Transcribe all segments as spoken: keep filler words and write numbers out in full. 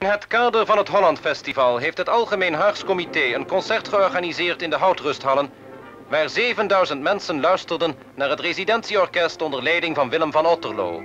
In het kader van het Holland Festival heeft het Algemeen Haags Comité een concert georganiseerd in de Houtrusthallen, waar zevenduizend mensen luisterden naar het residentieorkest onder leiding van Willem van Otterlo.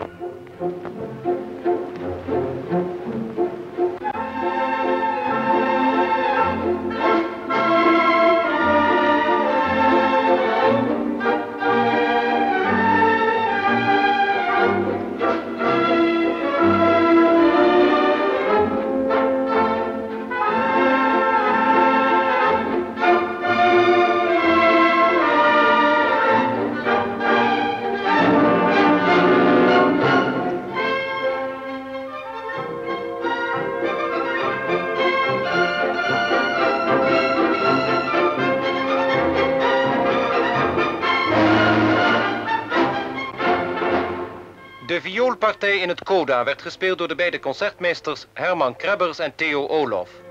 De vioolpartij in het coda werd gespeeld door de beide concertmeesters Herman Krebbers en Theo Olof.